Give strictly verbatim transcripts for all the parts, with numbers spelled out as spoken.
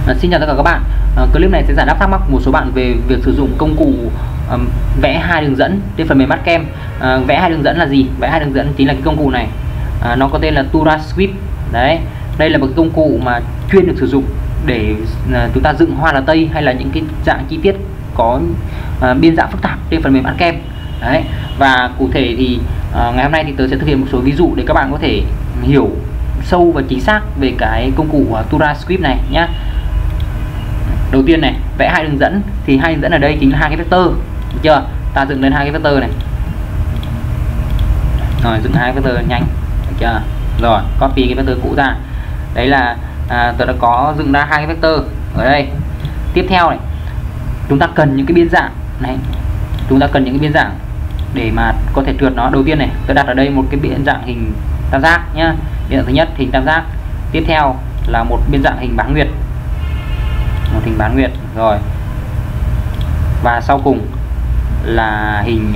À, xin chào tất cả các bạn. À, clip này sẽ giải đáp thắc mắc một số bạn về việc sử dụng công cụ um, vẽ hai đường dẫn trên phần mềm Artcam. À, vẽ hai đường dẫn là gì? Vẽ hai đường dẫn chính là cái công cụ này. À, nó có tên là toolpath. Đấy, đây là một cái công cụ mà chuyên được sử dụng để uh, chúng ta dựng hoa lá tây hay là những cái dạng chi tiết có uh, biên dạng phức tạp trên phần mềm Artcam. Đấy, và cụ thể thì uh, ngày hôm nay thì tớ sẽ thực hiện một số ví dụ để các bạn có thể hiểu sâu và chính xác về cái công cụ uh, toolpath này nhé. Đầu tiên này, vẽ hai đường dẫn thì hai đường dẫn ở đây chính là hai cái vector, được chưa? Ta dựng lên hai cái vector này. Rồi dựng hai cái vector nhanh, được chưa? Rồi copy cái vector cũ ra. Đấy là à, tôi đã có dựng ra hai cái vector ở đây. Tiếp theo này, chúng ta cần những cái biên dạng này. Chúng ta cần những cái biên dạng để mà có thể trượt nó. Đầu tiên này, tôi đặt ở đây một cái biên dạng hình tam giác nhá. Biên dạng thứ nhất hình tam giác. Tiếp theo là một biên dạng hình bán nguyệt. Một hình bán nguyệt rồi, và sau cùng là hình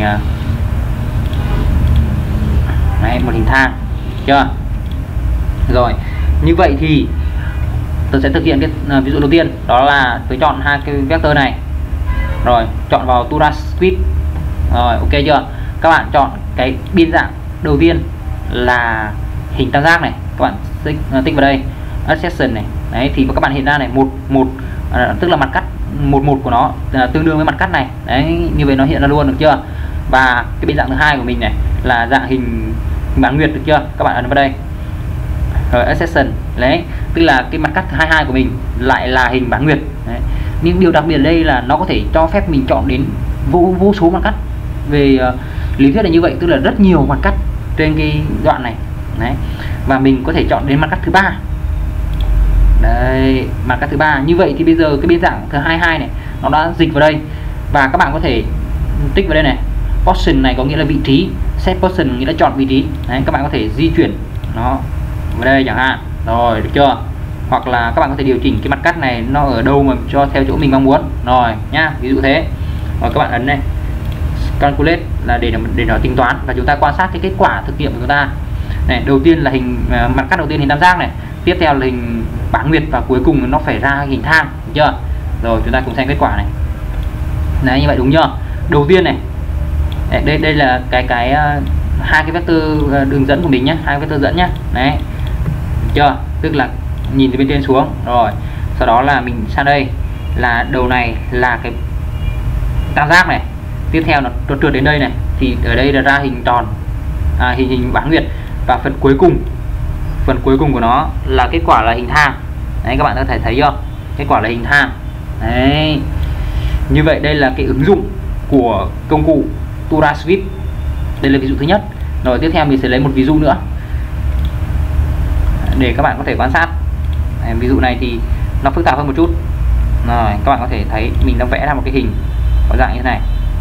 đấy, một hình thang, chưa? Rồi như vậy thì tôi sẽ thực hiện cái ví dụ đầu tiên, đó là tôi chọn hai cái vector này, rồi chọn vào toolpath. Rồi ok chưa? Các bạn chọn cái biên dạng đầu tiên là hình tam giác này, các bạn tích, tích vào đây section này. Đấy thì các bạn hiện ra này một một à, tức là mặt cắt một một của nó à, tương đương với mặt cắt này. Đấy, như vậy nó hiện ra luôn, được chưa? Và cái biên dạng thứ hai của mình này là dạng hình, hình bán nguyệt, được chưa? Các bạn ấn vào đây rồi section, đấy tức là cái mặt cắt hai mươi hai của mình lại là hình bán nguyệt. Đấy. Nhưng điều đặc biệt ở đây là nó có thể cho phép mình chọn đến vô vô số mặt cắt. Về uh, lý thuyết là như vậy, tức là rất nhiều mặt cắt trên cái đoạn này. Đấy, và mình có thể chọn đến mặt cắt thứ ba. Đây, mặt cắt thứ ba. Như vậy thì bây giờ cái biên dạng thứ hai mươi hai này nó đã dịch vào đây, và các bạn có thể tích vào đây này. Position này có nghĩa là vị trí, set position nghĩa là chọn vị trí. Đấy, các bạn có thể di chuyển nó vào đây chẳng hạn. Rồi, được chưa? Hoặc là các bạn có thể điều chỉnh cái mặt cắt này nó ở đâu mà cho theo chỗ mình mong muốn. Rồi nhá, ví dụ thế. Rồi các bạn ấn này calculate là để để nó tính toán, và chúng ta quan sát cái kết quả thực nghiệm của chúng ta. Này, đầu tiên là hình uh, mặt cắt đầu tiên hình tam giác này, tiếp theo là hình bán nguyệt, và cuối cùng nó phải ra hình thang, được chưa? Rồi chúng ta cùng xem kết quả này. Đấy, như vậy đúng chưa? Đầu tiên này, đây đây, đây là cái cái uh, hai cái vector uh, đường dẫn của mình nhé, hai vector dẫn nhé. Đấy, được chưa? Tức là nhìn từ bên trên xuống. Rồi sau đó là mình sang đây là đầu này là cái tam giác này, tiếp theo nó trượt đến đây này, thì ở đây là ra hình tròn, à, hình hình bán nguyệt, và phần cuối cùng phần cuối cùng của nó là kết quả là hình thang. Đấy, các bạn có thể thấy chưa? Kết quả là hình thang. Đấy, như vậy đây là cái ứng dụng của công cụ toolpath. Đây là ví dụ thứ nhất. Rồi tiếp theo mình sẽ lấy một ví dụ nữa để các bạn có thể quan sát. Đấy, ví dụ này thì nó phức tạp hơn một chút. Rồi các bạn có thể thấy mình đã vẽ ra một cái hình có dạng như thế này.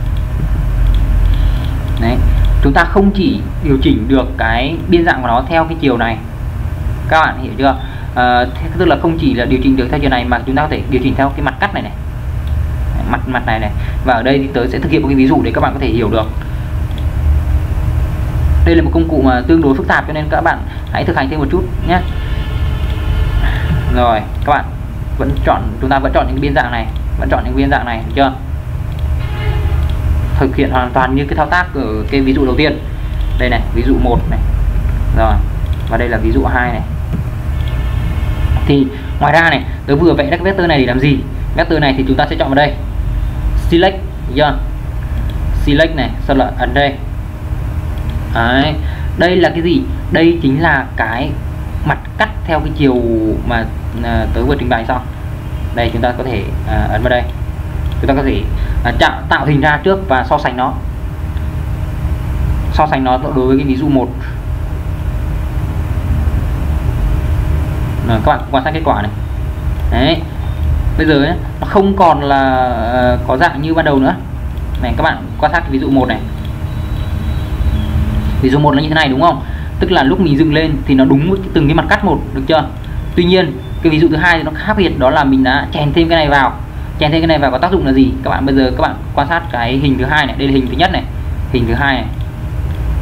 Đấy, chúng ta không chỉ điều chỉnh được cái biên dạng của nó theo cái chiều này, các bạn hiểu chưa? À, tức là không chỉ là điều chỉnh được theo chiều này, mà chúng ta có thể điều chỉnh theo cái mặt cắt này này, mặt mặt này này. Và ở đây thì tớ sẽ thực hiện một cái ví dụ để các bạn có thể hiểu được. Đây là một công cụ mà tương đối phức tạp, cho nên các bạn hãy thực hành thêm một chút nhé. Rồi các bạn vẫn chọn, chúng ta vẫn chọn những cái biên dạng này, vẫn chọn những biên dạng này, được chưa? Thực hiện hoàn toàn như cái thao tác ở cái ví dụ đầu tiên. Đây này, ví dụ một này. Rồi, và đây là ví dụ hai này. Thì ngoài ra này, tớ vừa vẽ ra cái vector này để làm gì? Vector này thì chúng ta sẽ chọn vào đây. Select, được chưa? Select này, sau là ấn đây. Đấy, đây là cái gì? Đây chính là cái mặt cắt theo cái chiều mà à, tớ vừa trình bày xong. Đây chúng ta có thể à, ấn vào đây. Chúng ta có thể à, tạo, tạo hình ra trước và so sánh nó. So sánh nó đối với cái ví dụ một. Rồi, các bạn quan sát kết quả này. Đấy, bây giờ ấy, nó không còn là uh, có dạng như ban đầu nữa. Này, các bạn quan sát cái ví dụ một này. Ví dụ một là như thế này đúng không? Tức là lúc mình dựng lên thì nó đúng với từng cái mặt cắt một, được chưa? Tuy nhiên cái ví dụ thứ hai thì nó khác biệt, đó là mình đã chèn thêm cái này vào. Chèn thêm cái này vào có tác dụng là gì? Các bạn bây giờ các bạn quan sát cái hình thứ hai này, đây là hình thứ nhất này, hình thứ hai này.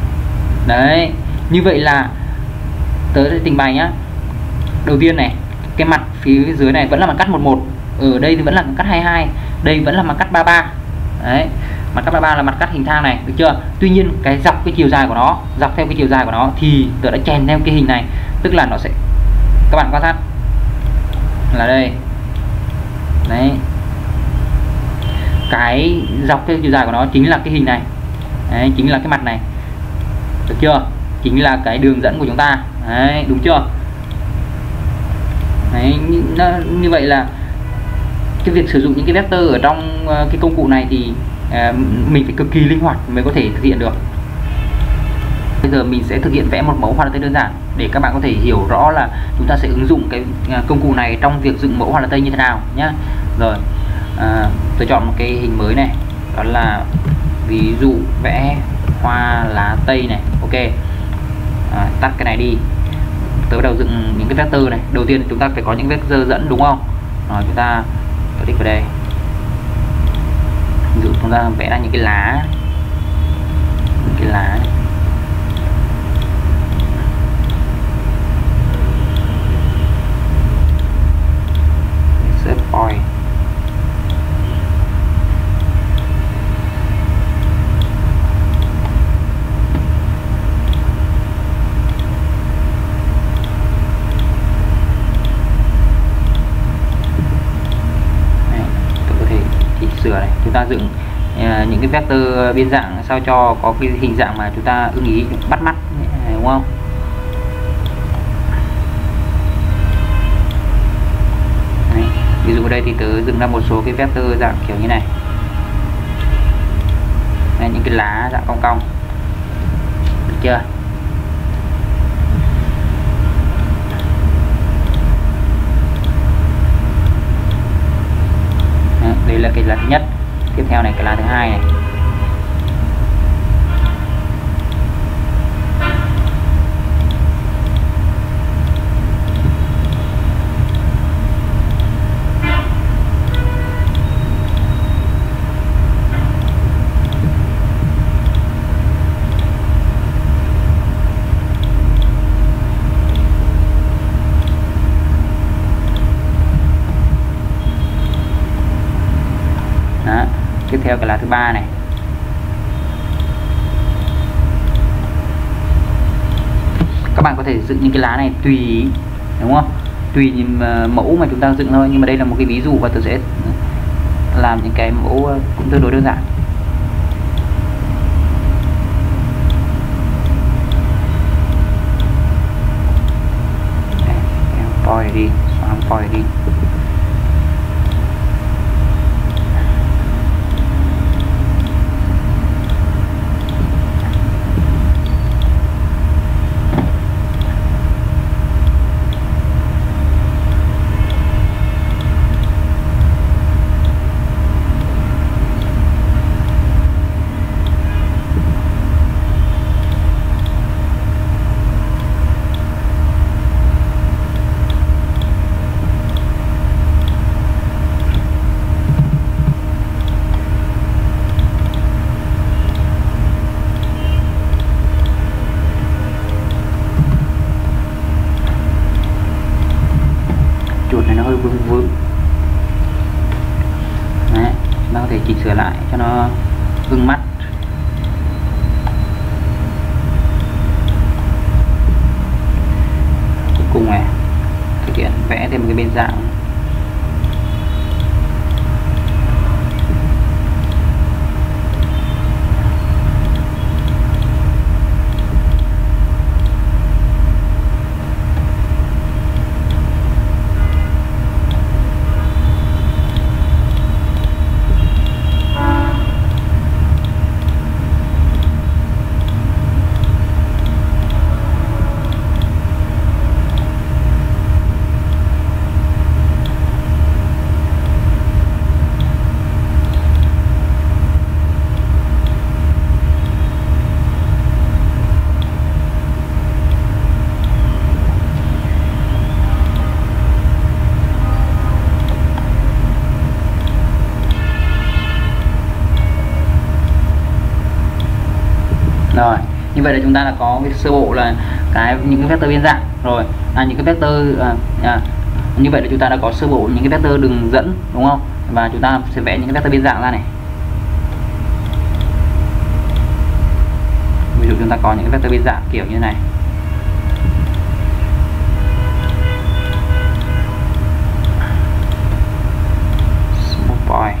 Đấy, như vậy là tớ sẽ trình bày nhá. Đầu tiên này, cái mặt phía dưới này vẫn là mặt cắt một một, ở đây thì vẫn là mặt cắt hai hai, đây vẫn là mặt cắt ba ba. Đấy, mặt cắt ba ba là mặt cắt hình thang này, được chưa? Tuy nhiên cái dọc cái chiều dài của nó, dọc theo cái chiều dài của nó thì tớ đã chèn theo cái hình này, tức là nó sẽ, các bạn quan sát là đây. Đấy, cái dọc theo chiều dài của nó chính là cái hình này. Đấy, chính là cái mặt này, được chưa? Chính là cái đường dẫn của chúng ta. Đấy, đúng chưa? Đấy, nó, như vậy là cái việc sử dụng những cái vector ở trong uh, cái công cụ này thì uh, mình phải cực kỳ linh hoạt mới có thể thực hiện được. Bây giờ mình sẽ thực hiện vẽ một mẫu hoa tây đơn giản để các bạn có thể hiểu rõ là chúng ta sẽ ứng dụng cái uh, công cụ này trong việc dựng mẫu hoa tây như thế nào nhé. Rồi, uh, tôi chọn một cái hình mới này, đó là ví dụ vẽ hoa lá tây này. Ok, à, tắt cái này đi. Tôi bắt đầu dựng những cái vector này. Đầu tiên chúng ta phải có những vector dẫn, đúng không? Rồi chúng ta click vào đây. Ví dụ chúng ta vẽ ra những cái lá, những cái lá này. Set point. Sửa này, chúng ta dựng uh, những cái vector biên dạng sao cho có cái hình dạng mà chúng ta ưng ý, bắt mắt, đúng không? Đấy, ví dụ ở đây thì tớ dựng ra một số cái vector dạng kiểu như này. Đây, những cái lá dạng cong cong, được chưa? Đây là cái lá thứ nhất. Tiếp theo này cái lá thứ hai này. Đó. Tiếp theo cái lá thứ ba này. Các bạn có thể dựng những cái lá này tùy ý, đúng không? Tùy mẫu mà chúng ta dựng thôi, nhưng mà đây là một cái ví dụ và tôi sẽ làm những cái mẫu cũng tương đối đơn giản. Point đi, xóa point đi. Này nó hơi vương vương. Đấy, chúng ta có thể chỉnh sửa lại cho nó ưng mắt. Cuối cùng này thực hiện vẽ thêm một cái bên dạng. Rồi, như vậy là chúng ta đã có cái sơ bộ là cái những cái vector biên dạng rồi, à, những cái vector à, à, Như vậy là chúng ta đã có sơ bộ những cái vector đường dẫn, đúng không? Và chúng ta sẽ vẽ những cái vector biến dạng ra này. Ví dụ chúng ta có những cái vector biến dạng kiểu như này. Small point.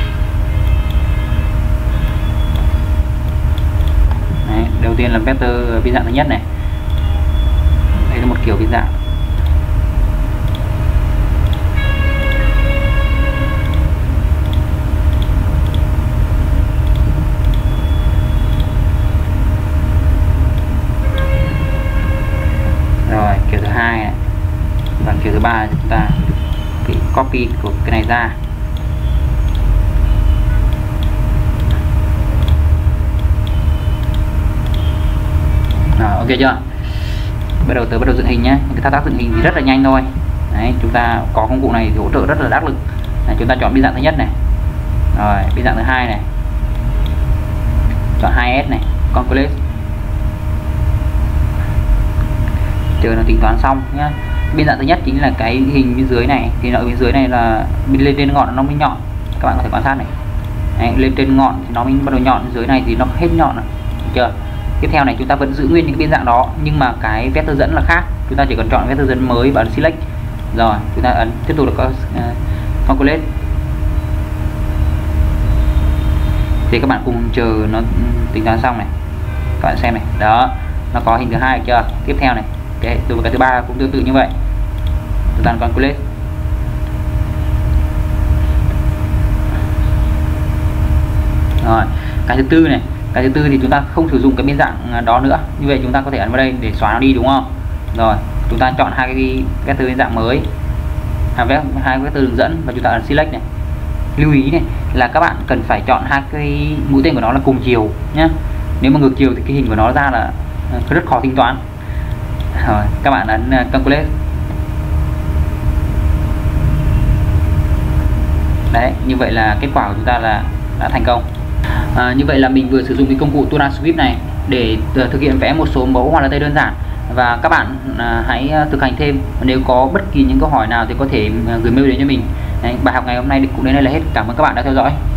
Đấy, đầu tiên là vector biến dạng thứ nhất này. Đây là một kiểu biến dạng. Rồi kiểu thứ hai này. Và kiểu thứ ba chúng ta cái copy của cái này ra. Rồi, ok chưa? Bắt đầu tới bắt đầu dựng hình nhé. Cái thao tác dựng hình thì rất là nhanh thôi. Đấy, chúng ta có công cụ này thì hỗ trợ rất là đắc lực. Đấy, chúng ta chọn biến dạng thứ nhất này. Rồi biến dạng thứ hai này. Chọn hai S này, calculate. Chờ nó tính toán xong nhá. Biến dạng thứ nhất chính là cái hình bên dưới này, thì ở bên dưới này là bên lên trên ngọn nó mới nhọn. Các bạn có thể quan sát này. Đấy, lên trên ngọn thì nó mới bắt đầu nhọn, dưới này thì nó hết nhọn rồi. Được chưa? Tiếp theo này chúng ta vẫn giữ nguyên những cái biến dạng đó, nhưng mà cái vector dẫn là khác. Chúng ta chỉ cần chọn vector dẫn mới và ấn select. Rồi chúng ta ấn tiếp tục là có uh, calculate. Thì các bạn cùng chờ nó tính toán xong này. Các bạn xem này, đó, nó có hình thứ hai được chưa? Tiếp theo này, cái từ cái thứ ba cũng tương tự như vậy. Chúng ta calculate. Rồi cái thứ tư này, cái thứ tư thì chúng ta không sử dụng cái biến dạng đó nữa. Như vậy chúng ta có thể ấn vào đây để xóa nó đi, đúng không? Rồi chúng ta chọn hai cái vector biến dạng mới, hai vector đường dẫn và chúng ta ấn select này. Lưu ý này là các bạn cần phải chọn hai cái mũi tên của nó là cùng chiều nhé. Nếu mà ngược chiều thì cái hình của nó ra là rất khó tính toán. Rồi các bạn ấn calculate. Đấy, như vậy là kết quả của chúng ta là đã thành công. À, như vậy là mình vừa sử dụng cái công cụ toolpath sweep này để thực hiện vẽ một số mẫu hoa lá tây đơn giản, và các bạn à, hãy thực hành thêm. Nếu có bất kỳ những câu hỏi nào thì có thể gửi mail đến cho mình. Đấy, bài học ngày hôm nay cũng đến đây là hết. Cảm ơn các bạn đã theo dõi.